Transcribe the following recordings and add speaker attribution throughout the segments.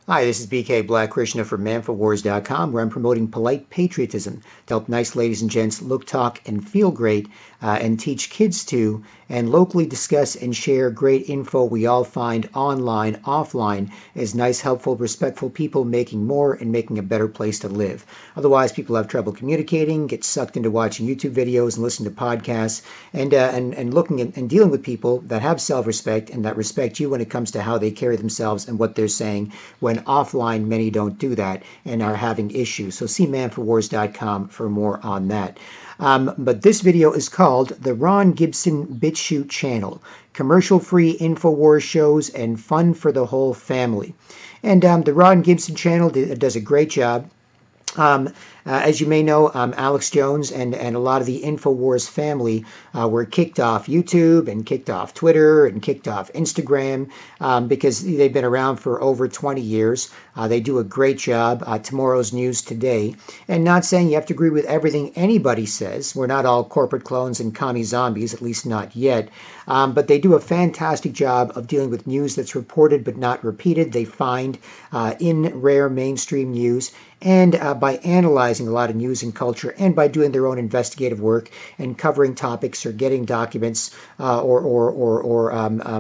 Speaker 1: Hi, this is BK Black Krishna from InfoWars.com, where I'm promoting polite patriotism to help nice ladies and gents look, talk, and feel great, and teach kids to, and locally discuss and share great info we all find online, offline, as nice, helpful, respectful people making more and making a better place to live. Otherwise, people have trouble communicating, get sucked into watching YouTube videos and listening to podcasts, and looking and dealing with people that have self-respect and that respect you when it comes to how they carry themselves and what they're saying. When offline, many don't do that and are having issues. So see manforwars.com for more on that. But this video is called the Ron Gibson BitChute channel, commercial-free InfoWars shows and fun for the whole family. And the Ron Gibson channel does a great job. As you may know, Alex Jones and a lot of the InfoWars family were kicked off YouTube and kicked off Twitter and kicked off Instagram because they've been around for over 20 years. They do a great job. Tomorrow's news today. And not saying you have to agree with everything anybody says. We're not all corporate clones and commie zombies, at least not yet. But they do a fantastic job of dealing with news that's reported but not repeated. They find in rare mainstream news, and by analyzing a lot of news and culture, and by doing their own investigative work and covering topics or getting documents or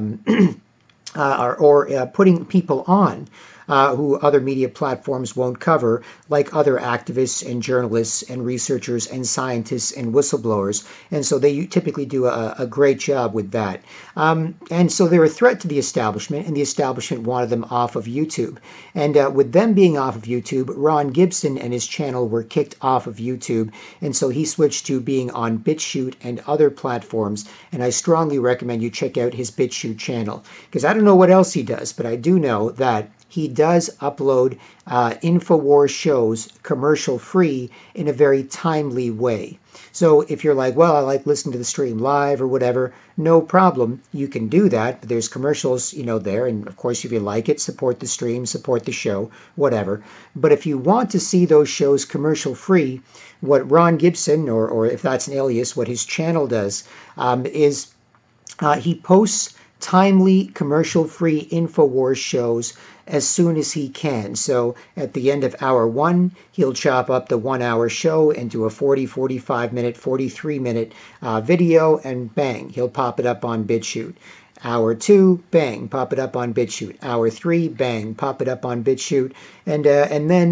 Speaker 1: putting people on who other media platforms won't cover, like other activists and journalists and researchers and scientists and whistleblowers. And so they typically do a great job with that. And so they're a threat to the establishment, and the establishment wanted them off of YouTube. And with them being off of YouTube, Ron Gibson and his channel were kicked off of YouTube. And so he switched to being on BitChute and other platforms. And I strongly recommend you check out his BitChute channel, because I don't know what else he does, but I do know that he does upload InfoWars shows commercial-free in a very timely way. So if you're like, well, I like listening to the stream live or whatever, no problem. You can do that. There's commercials, there. And of course, if you like it, support the stream, support the show, whatever. But if you want to see those shows commercial-free, what Ron Gibson, or if that's an alias, what his channel does is he posts timely, commercial-free InfoWars shows as soon as he can. So at the end of hour 1, he'll chop up the 1-hour show into a 40, 45-minute, 43-minute video, and bang, he'll pop it up on BitChute. Hour 2, bang, pop it up on BitChute. Hour 3, bang, pop it up on BitChute. And then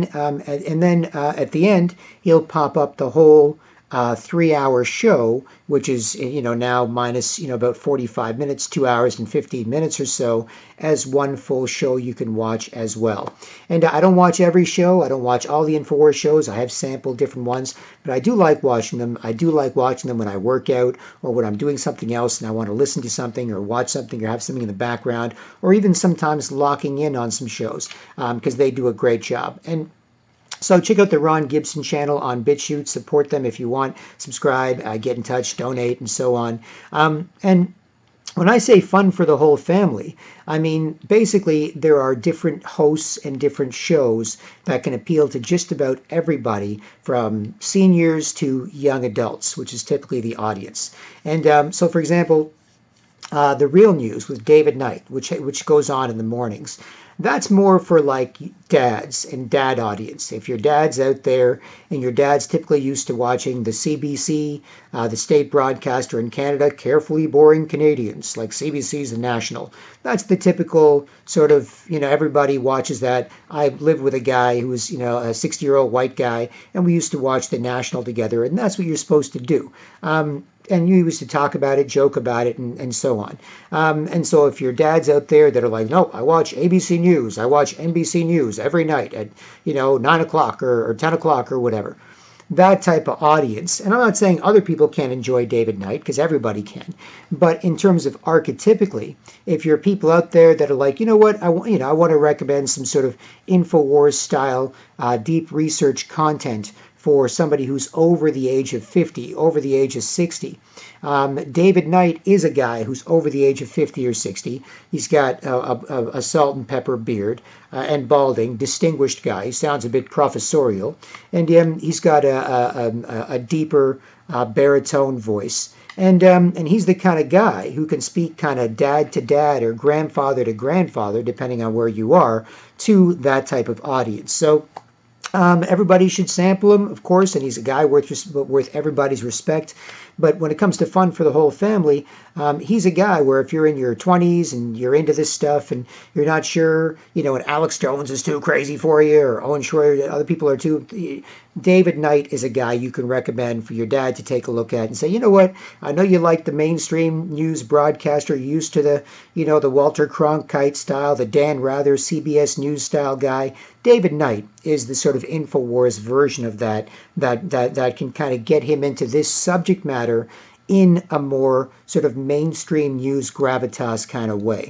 Speaker 1: at the end, he'll pop up the whole 3-hour show, which is now minus about 45 minutes, 2 hours and 15 minutes or so, as one full show you can watch as well. And I don't watch every show. I don't watch all the InfoWars shows. I have sampled different ones, but I do like watching them. I do like watching them when I work out or when I'm doing something else and I want to listen to something or watch something or have something in the background, or even sometimes locking in on some shows because they do a great job. And so check out the Ron Gibson channel on BitChute. Support them if you want. Subscribe, get in touch, donate, and so on. And when I say fun for the whole family, I mean basically there are different hosts and different shows that can appeal to just about everybody, from seniors to young adults, which is typically the audience. And so, for example, The Real News with David Knight, which goes on in the mornings. That's more for like dads and dad audience. If your dad's out there and your dad's typically used to watching the CBC, the state broadcaster in Canada, carefully boring Canadians, like CBC's The National. That's the typical sort of, everybody watches that. I live with a guy who was, a 60-year-old white guy, and we used to watch The National together, and that's what you're supposed to do. And you used to talk about it, joke about it, and so on. And so if your dads out there that are like, no, I watch ABC News, I watch NBC News every night at, 9 o'clock or 10 o'clock or whatever, that type of audience. And I'm not saying other people can't enjoy David Knight, because everybody can. But in terms of archetypically, if you're people out there that are like, what, I want to recommend some sort of InfoWars style deep research content for somebody who's over the age of 50, over the age of 60. David Knight is a guy who's over the age of 50 or 60. He's got a salt and pepper beard and balding, distinguished guy. He sounds a bit professorial. And he's got a deeper baritone voice. And he's the kind of guy who can speak kind of dad to dad or grandfather to grandfather, depending on where you are, to that type of audience. So everybody should sample him, of course, and he's a guy worth everybody's respect. But when it comes to fun for the whole family, he's a guy where if you're in your 20s and you're into this stuff and you're not sure, and Alex Jones is too crazy for you, or Owen Schroyer, other people are too, David Knight is a guy you can recommend for your dad to take a look at and say, you know what, I know you like the mainstream news broadcaster, you're used to the, the Walter Cronkite style, the Dan Rather CBS News style guy. David Knight is the sort of InfoWars version of that can kind of get him into this subject matter in a more sort of mainstream news gravitas kind of way.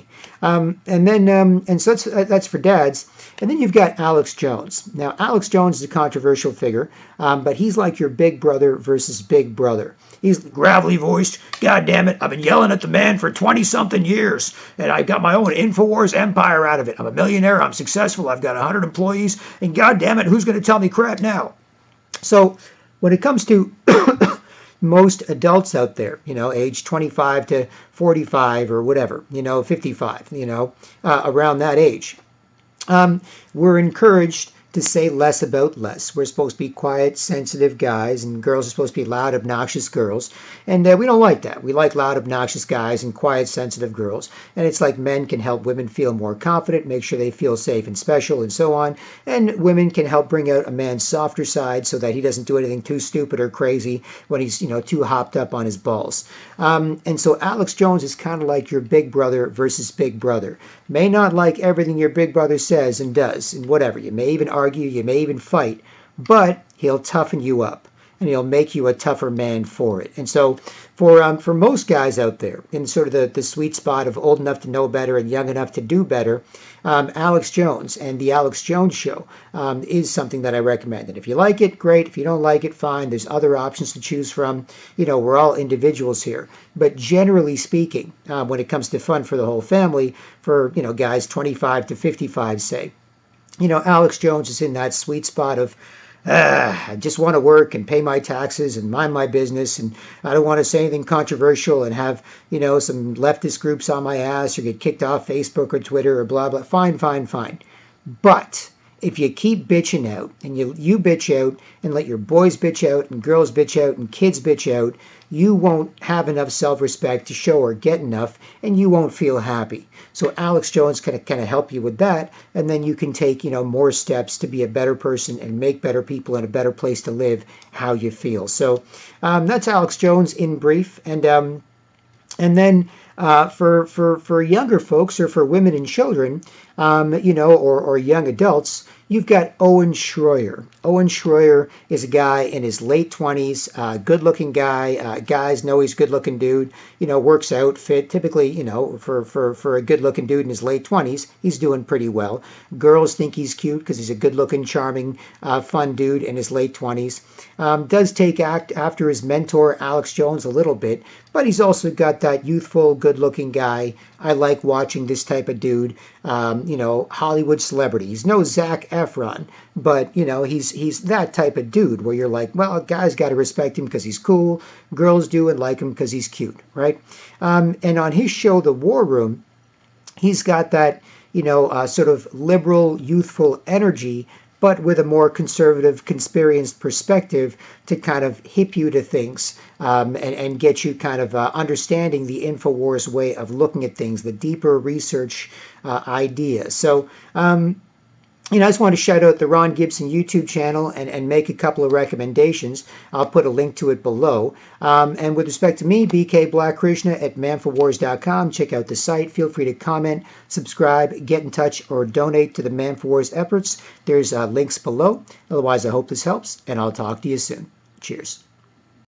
Speaker 1: And so that's for dads. And then you've got Alex Jones. Now, Alex Jones is a controversial figure, but he's like your big brother versus big brother. He's gravelly voiced. God damn it, I've been yelling at the man for 20-something years, and I got my own InfoWars empire out of it. I'm a millionaire, I'm successful, I've got 100 employees, and god damn it, who's going to tell me crap now? So when it comes to most adults out there, age 25 to 45 or whatever, 55, around that age, we're encouraged to say less about less. We're supposed to be quiet, sensitive guys, and girls are supposed to be loud, obnoxious girls. And we don't like that. We like loud, obnoxious guys and quiet, sensitive girls. And it's like men can help women feel more confident, make sure they feel safe and special, and so on. And women can help bring out a man's softer side so that he doesn't do anything too stupid or crazy when he's, too hopped up on his balls. And so Alex Jones is kind of like your big brother versus big brother. May not like everything your big brother says and does, and whatever. You may even argue, you may even fight, but he'll toughen you up and he'll make you a tougher man for it. And so for most guys out there in sort of the sweet spot of old enough to know better and young enough to do better, Alex Jones and the Alex Jones Show is something that I recommend. And if you like it, great. If you don't like it, fine. There's other options to choose from. We're all individuals here. But generally speaking, when it comes to fun for the whole family, for, guys 25 to 55, say, Alex Jones is in that sweet spot of, I just want to work and pay my taxes and mind my business, and I don't want to say anything controversial and have, some leftist groups on my ass or get kicked off Facebook or Twitter or blah, blah. Fine. But if you keep bitching out and you bitch out and let your boys bitch out and girls bitch out and kids bitch out, you won't have enough self-respect to show or get enough, and you won't feel happy. So Alex Jones can kind of help you with that, and then you can take, more steps to be a better person and make better people and a better place to live how you feel. So that's Alex Jones in brief. And then for younger folks or for women and children, or young adults, you've got Owen Schroyer. Owen Schroyer is a guy in his late 20s, good-looking guy. Guys know he's a good-looking dude, works out, fit. Typically, for a good-looking dude in his late 20s, he's doing pretty well. Girls think he's cute because he's a good-looking, charming, fun dude in his late 20s. Does take after his mentor, Alex Jones, a little bit, but he's also got that youthful, good-looking guy. I like watching this type of dude, Hollywood celebrity. He's no Zac Efron, but, he's that type of dude where you're like, well, guys got to respect him because he's cool. Girls do and like him because he's cute, right? And on his show, The War Room, he's got that, sort of liberal, youthful energy, but with a more conservative, conspiracist perspective to kind of hip you to things and get you kind of understanding the InfoWars way of looking at things, the deeper research idea. So, I just want to shout out the Ron Gibson YouTube channel and make a couple of recommendations. I'll put a link to it below. And with respect to me, BK Black Krishna at manforwars.com. Check out the site. Feel free to comment, subscribe, get in touch, or donate to the Man for Wars efforts. There's links below. Otherwise, I hope this helps, and I'll talk to you soon. Cheers.